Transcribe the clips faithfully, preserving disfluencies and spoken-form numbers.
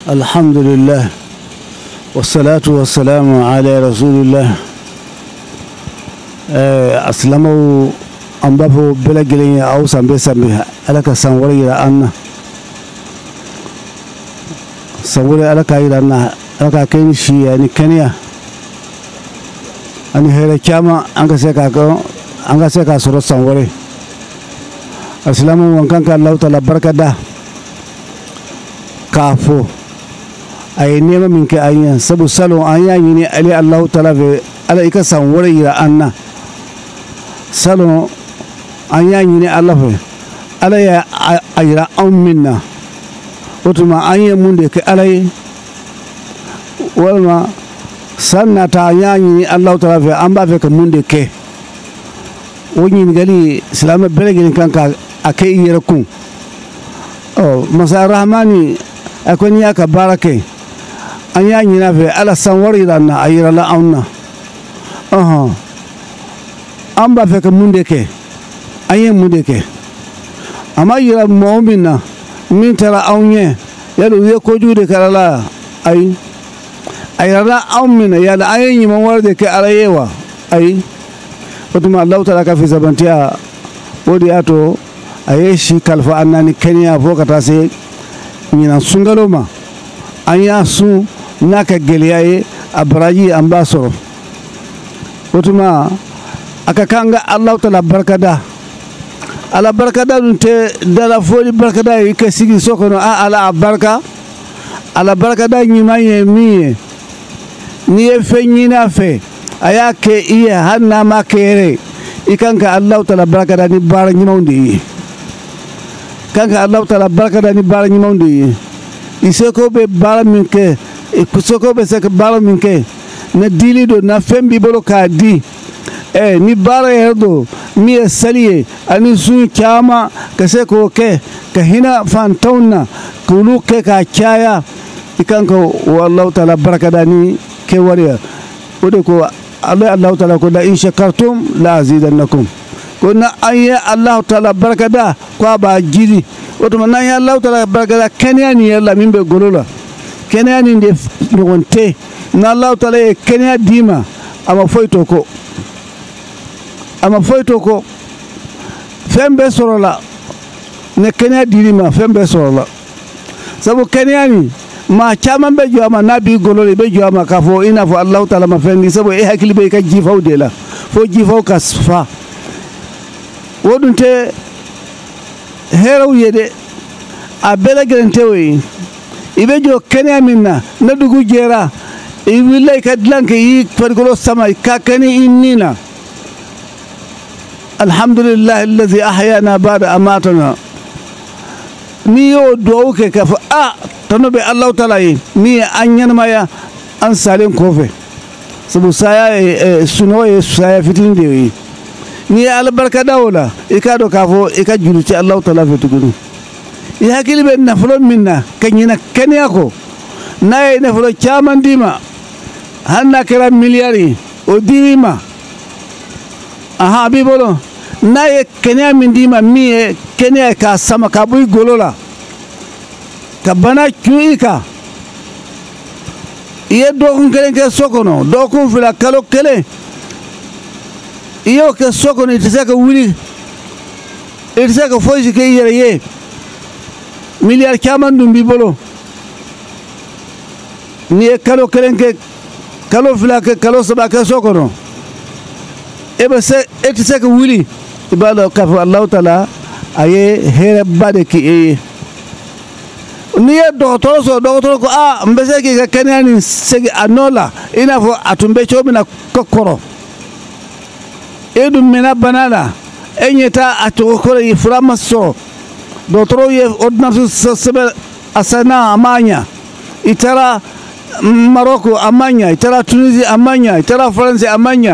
Alhamdulillah wassalatu wassalamu ala rasulillah. eh aslamu ambafo bela gelenya au sambe sambe alaka sanwara ira anna sanwara alaka ira anna alaka kai shi yani kenya ani hera chama anga seka ko anga seka soro sanwara aslamu wankan ka Allah taala barkada kafo ay nema min ke ayyan sabu salo anya yini ali Allah taala ve ala ika sanwara ira anna salo anya yini Allah ve ala ya ayra minna otuma anya munde ke alai walma sanna ta anya yini Allah taala ve amba ve ka munde ke woni gali salama belege kanka akai yira kun oh masa rahmani akoni aka barake anya yina ve ala sanwari ranna ayira la auna aha amba fe ka munde ke anya munde ke ama yira mu'mina min tara aunye yalu ye ko jude kala ay ayira aumina yala ayin man warde ke arayewa ay otuma Allah taala ka fi zabantiya wodi ato ayeshi kalfa annani kenya fokata se nyina sungaloma anya su naka geliyaye abraji ambasoro otuma akakanga Allah taala barkada ala barkada dunte dala foli barkada yake sigi sokono a ala barka ala barkada nyimaye miye niye fe nyina fe ayake iye hanna makere ikanka Allah taala barkada ni bara nyimawndi kanka Allah taala barkada ni bara nyimawndi iseko be bara minke kusoko be sek bara minke na dili do na fembi bolo ka di eh ni bara yerdo mi saliye ani sun chama kaseko ke ka hina fantauna kulu ke ka chaya ikanka wallahu taala barkada ni ke wariya ode ko Allah Allah taala ko la in shakartum la azidannakum ko na ayya Allah taala barkada ko ba jiri oto man ya Allah taala barkada kenya ni yalla mimbe golola kenya ni de ngonte na Allah taala e kenya dima ama foyto ko ama foyto ko fembe sorola ne kenya dirima fembe sorola sabu kenya ni ma chama be joma nabi golole be joma ka fo ina fo Allah taala ma fendi sabo e hakili be ka jifaw de la fo jifaw ka fa wodunte heraw yede a bela gerente wi ibe jo kenya minna na dugu jera e willay ka dlanke yi fargolo sama ka kani innina alhamdulillah alladhi ahyana ba'da amatana ni yo do ke ka fa a tanobe Allah taala yi ni anyan maya an salen kofe sabu saya suno ye saya fitin de ni albarka dawla ikado kafo ika juluti Allah taala fetugunu ya hakili ben naflo minna kanyina kenya ko nay naflo chaman dima hanna kera miliyari o dima aha bibolo nay kenya min dima mi kenya ka sama ka buy golola kabana cuika iye dokun kelen ke sokono dokun fila kalo kele iyo ke sokono itisaka wuli itisaka foji ke yere ye miliyar kaman dum bibolo ni kalo kelen ke kalo fila ke kalo saba ke sokono ebe se itisaka wuli ibalo kafu Allah taala aye here bade ki e niye docteur so docteur ko a mbese ki ka kenani segi anola ina fo atumbe chomina kokoro edu mena banana enyeta atokoro yiframa so docteur ye ordonnance sebe asana amanya itara Morocco amanya itara Tunisia amanya itara France amanya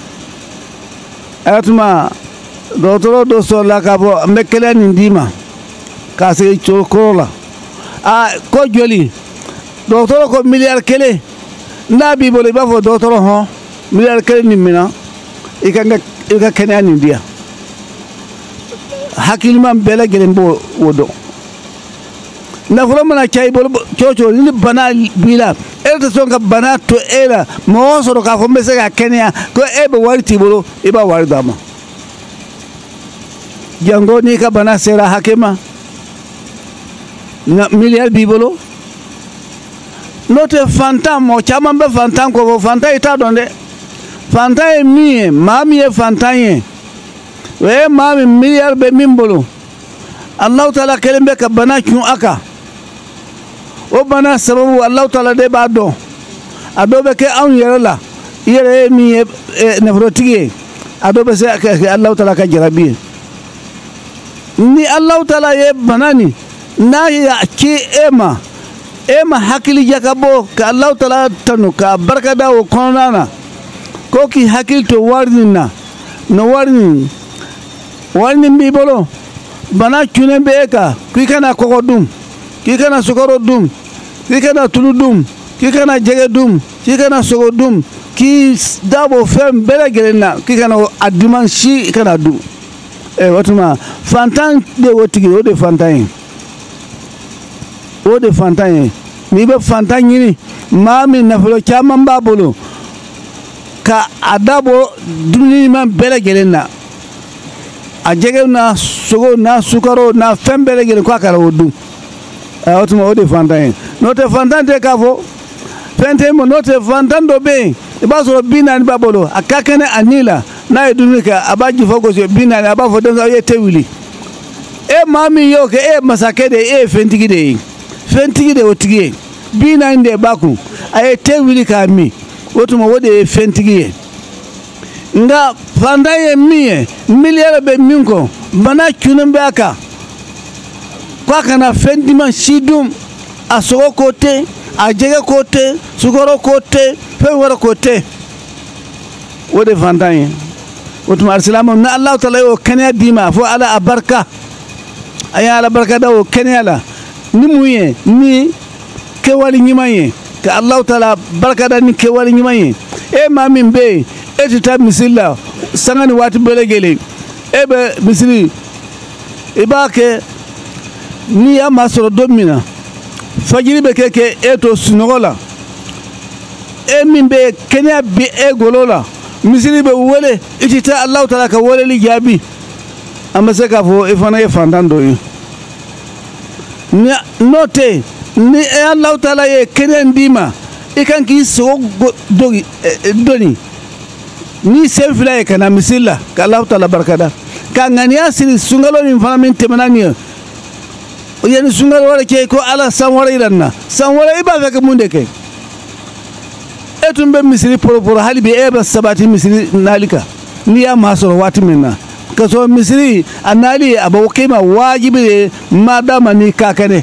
atuma docteur do so la kabo mekelani ndima kase chokorola a ko joli docteur ko milliard kele nabi bole ba fo docteur ho milliard kele ni mina ikanga ika kenani dia hakilima bela gelembo wodo nafolo mana cay bol coco ni bana bila elta son ka bana to ela mo so ka fo mese ka kenya ko e be wari tibolo e ba wari dama jango ni ka bana sera hakema na milliard bibolo note fantam mo chama be fantam ko fantam ita donde fantam e mi mami e fantam e we mami milliard be mimbolo Allah taala kelembe ka bana kyun aka o bana sababu Allah taala de ba do adobe ke an yere la yere mi e nefrotigi adobe se ke Allah taala ka jarabi ni Allah taala ye banani na ya ki ema ema hakili jakabo ka Allah taala tanu ka barka da o konana ko ki hakil to warnina no warni warni mi bolo bana cunen be ka ki kana koko dum ki kana sukaro dum ki kana tulu dum ki kana jege dum ki kana sogo dum ki dabo fem bele gelena ki kana adiman shi kana dum e watuma fantan de wotigi o de fantan o de fantan ni be fantan yini mami nafolo chama mbabolo ka adabo duni man bele gelena a jege na sogo na sukaro na fembele gele ko akara odu e otuma o de fantan no te fantan te kafo fente mo no te fantan do be e ba so bina ni babolo akakene anila na edunika abaji fogo so bina ni abafo den ye tewili e mami yo ke e masakede e fentigi de fentigi de otigi bina inde baku ay tewili ka mi otuma wode fentigi nga fandaye miye milliard be minko bana cunen be aka kwa kana fendima sidum asogo kote ajege kote sugoro kote pewara kote wode fandaye wotuma arsalama na Allah taala o kenya dima fo ala abarka aya ala barka da o kenya la ni muye ni kewali nyimaye ka Allah taala barka da ni kewali nyimaye e mamin be etita misilla sangani wati belegele ebe misiri ibake ni ya masoro domina fajiri be keke eto sunogola e min be kenya bi e golola misiri be wole etita Allah taala ka wole li jabi amase ka fo ifana e fandando yi ni note ni e Allah taala ye kenya ndima ikan ki so dogi doni ni sefila e kana misilla ka Allah taala barkada ka ngani asiri sungalo ni fana min temanani o yani sungalo wala ke ko ala sanwara iranna sanwara iba fe ka munde ke etumbe misiri poro poro halibi eba sabati misiri nalika ni ya masoro wati minna kaso misiri anali abawkima wajibi madama ni kakane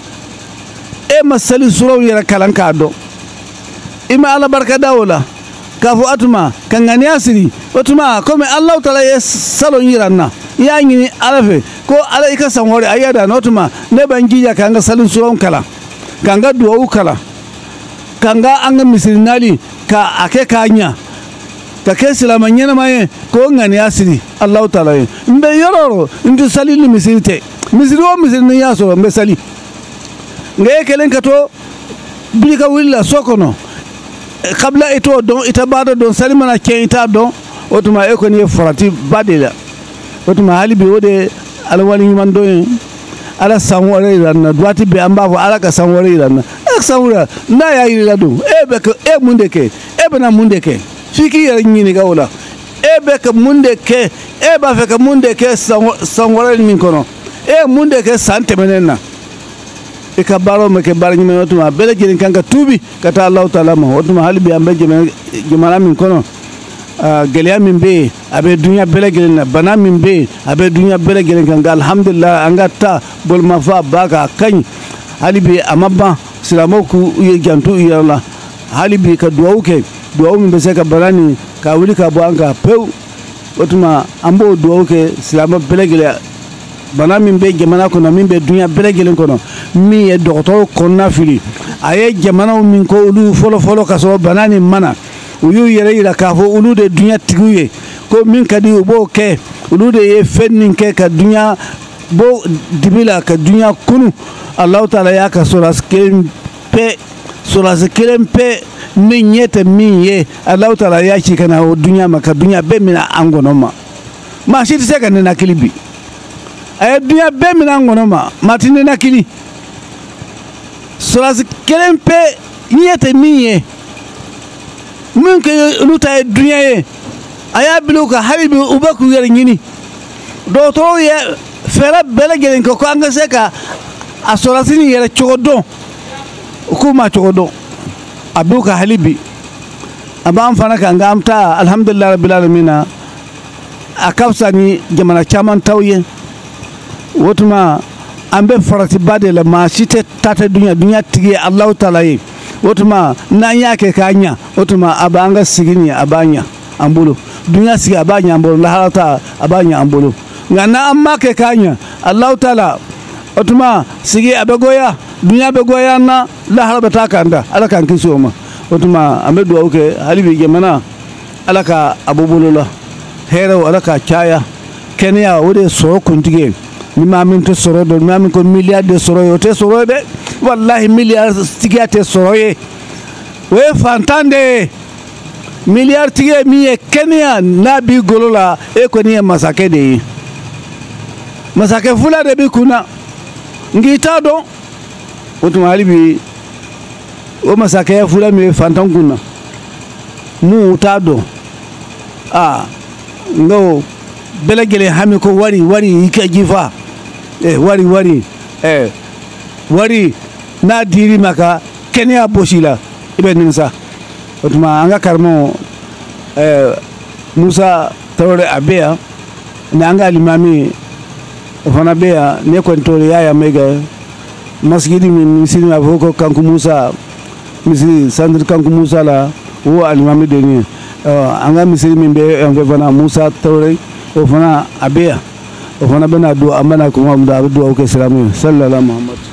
e masali suraw yara kalanka do ima ala barkada wala kafu atuma kangani asiri otuma kome Allah taala ye salon yiranna ya ngini alafe ko ala ika sanwore ayada notuma ne bangiya kanga salin suron kala kanga duwa kala kanga anga misrinali ka ake kanya ka ke silamanyana maye ko ngani asiri Allah taala ye mbe yororo ndu salin misrite misri o misri ne yaso mbe sali ngaye kelen kato bilika willa sokono kabla ito don ita bada don salimana ke ita don otuma e ko ni forati badela otuma halibi wode alwali man don ala sanwore ran duati be amba fo ala ka sanwore ran ak sanwora na ya ila do e be ko e munde ke e bana munde ke fiki yar nyini gawla e be ko munde ke e ba fe ko munde ke sanwore min kono e munde ke sante menena e ka baro me ke bar nyime otuma bele jeni kanka tubi kata Allah taala mo otuma halibi ambe jemana min kono gele min be abe dunya bele gelena bana min be abe dunya bele gelen kanka alhamdulillah angata bol mafa baka kan halibi amabba silamoku ye jantu yalla halibi ka duwauke duwaw min be se ka barani ka wuli ka bo anka pew otuma ambo duwauke silamo bele gele bana min be jamana kono min be dunya bele gelen kono mi e docteur konna fili aye jamana min ko ulu folo folo ka so banani mana uyu yere ila ka fo ulu de dunya tiguye ko min kadi bo ke ulu de ye fennin ke ka dunya bo dibila ka dunya kunu Allah taala ya ka soras kelen pe soras kelen pe min yete min ye Allah taala ya ci kana o dunya maka dunya be mina angono ma ma shi se ka ne nakili bi ay dunya be mina angono ma matine nakili soras kelen pe yete min ye min ke luta dunya ye aya biluka habibi ubaku yer nyini do to ye fera bele gelen ko anga seka asolasini yere chogodo kuma chogodo abuka halibi aba amfana ka ngamta alhamdulillah rabbil alamin akafsa ni jamana chaman tawye wotuma ambe farati bade la ma site tata dunya dunya tigi Allah taala yi wotuma nanya ke kanya wotuma abanga sigini abanya ambulo dunya sigi abanya ambulo la halata abanya ambulo ngana amma ke kanya Allah taala otuma sigi abegoya dunya begoya na la harba takanda alaka kisoma otuma amedu auke halibi gemana alaka abubulula hero alaka chaya kenya wode so kuntige ni mamin to soro do mamin ko milliard de soro yote soro be wallahi milliard tigate soro ye we fantande milliard tige mi kenya nabi golola e ko ni masake de masake fula de bi kuna ngita do wotuma halibi o masake fula mi fantan kuna mu tado ah no belegele hami ko wari wari ika jifa eh wari wari eh wari na diri maka kenya boshila ibe nimsa wotuma anga karmo eh Musa Traore abea na anga limami fana bea ne ko ntore yaya mega masjidi min misini avoko kanku Musa misiri sandri kanku Musa la wo alimami deni anga misiri min be en fana Musa Traore o fana abea o fana bena do amana ko mamda do o ke salamu sallallahu Muhammad